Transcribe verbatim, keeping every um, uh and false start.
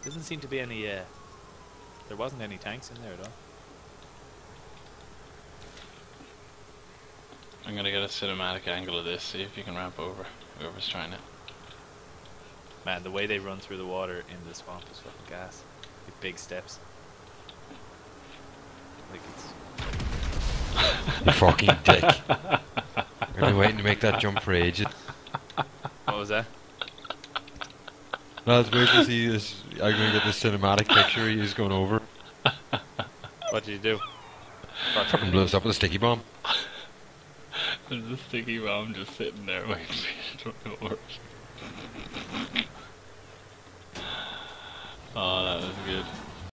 Doesn't seem to be any, uh... There wasn't any tanks in there at all. I'm gonna get a cinematic angle of this, see if you can ramp over, whoever's trying it. Man, the way they run through the water in the swamp is fucking gas. With big steps. Like it's... You fucking dick. I've been waiting to make that jump for ages. What was that? No, it's weird to see this. I'm going to get this cinematic picture he's going over. What did you do? Fucking blew us up with a sticky bomb. There's a sticky bomb just sitting there waiting for you to run over. Oh, that was good.